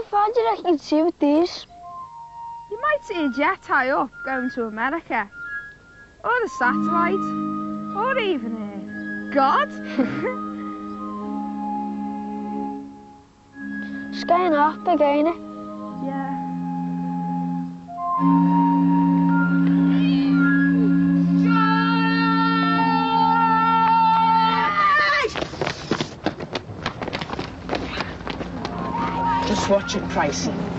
far do you reckon you'd see with these? You might see a jet high up going to America. Or a satellite. Or even God. It's getting off big, ain't it? Yeah. Just watch it, Pricey.